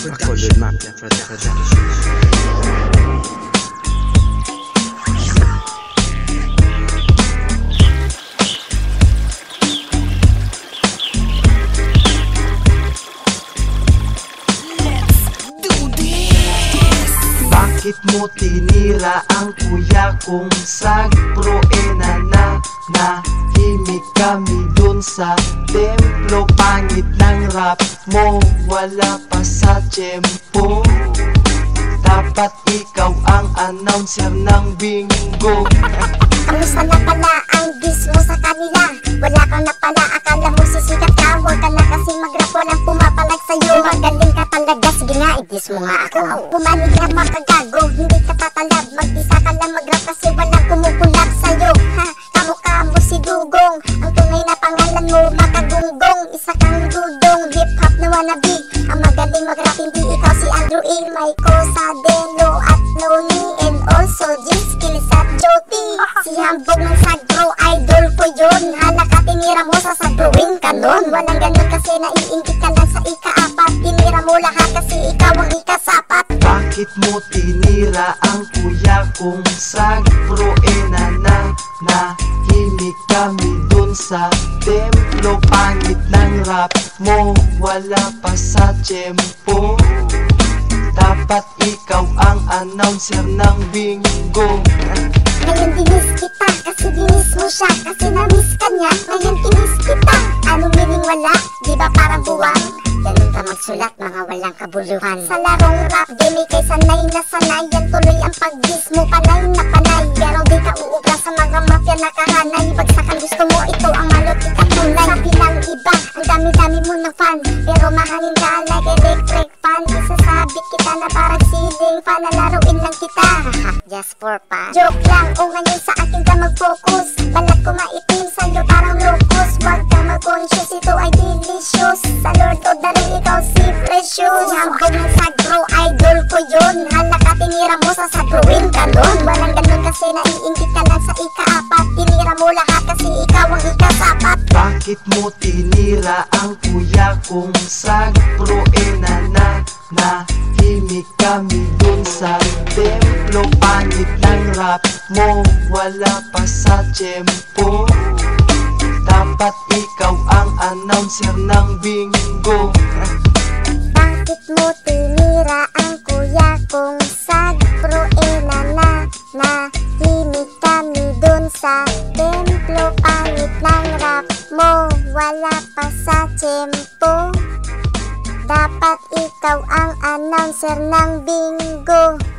Macolor Mafia Production. Bakit mo tinira ang kuya kong sagpro? Nahimik kami dun sa templo. Pangit ng rap mo, wala pa sa tiyempo. Dapat ikaw ang announcer ng bingo. Kamusta na pala ang diss mo sa kanila? Wala kang na pala, akala mo sisikat ka. Huwag ka na kasi mag-rap, walang pumapalag sa'yo. Magaling ka talaga, sige nga, i-diss mo nga ako. Pumanig ka makagago, hindi ka tatalab. Mag-isa ka lang mag-rap kasi walang kumukulab sa'yo. Ha, kamukha mo si Dugong, ang tunay na pangalan mo Makagunggong. Isa kang dudong, hip-hop na wannabe. Ang magaling mag-rap, hindi ikaw si Andrew A. Michael Sadelo at Loni, and also G-Skills at Joti. Si Hambog ng Sagro, idol ko yun. Hala ka, tinira mo sa Sagroin ka nun. Walang ganun kasi naiingit ka lang sa ika-apat. Tinira mo lahat kasi ikaw ang ikasapat. Bakit mo tinira ang kuya kong sagpro? Nahimik kami dun sa templo. Pangit ng rap mo, wala pa sa tiyempo. Dapat ikaw ang announcer ng bingo. Ngayon dinis kita, kasi dinis mo siya. Kasi na-miss ka niya, ngayon inis kita. Anong meaning wala? Di ba parang buwang? Ganun ka magsulat, mga walang kabuluhan. Sa larong rap, game kay sanay na sanay. Yan tuloy ang pag-diss mo, panay na panay. Pero di ka uubra sa mga mafia na kahanay. Bagsak ang gusto mo, ito ang malot ikatunay. Sabi ng iba, ang dami-dami mo ng fan. Pero mahalin ka like electric fan. Isasabi kita na parang ceiling fan. Nalaruin lang kita, just for fun. Joke lang, o ngayon sa akin ka mag-focus. Balat ko maitim, sa'yo parang locus. Huwag ka mag-conscious, ito ay delicious. Sa Lord of the Ring, ikaw si Precious. Hambog ng Sagro, idol ko yun. Hala ka, tinira mo sa Sagroin ka nun. Walang ganun kasi naiingit ka lang sa ika-apat. Tinira mo lahat kasi ikaw ang ikasapat. Bakit mo tinira ang kuya kong sagpro? Nahimik kami dun sa templo. Pangit ng rap mo, wala pa sa tiyempo. Dapat ikaw ang announcer ng bingo. Bakit mo tinira ang kuya kong sagpro? Nahimik kami dun sa templo. Pangit ng rap mo, wala pa sa tiyempo. Dapat ikaw ang announcer ng bingo.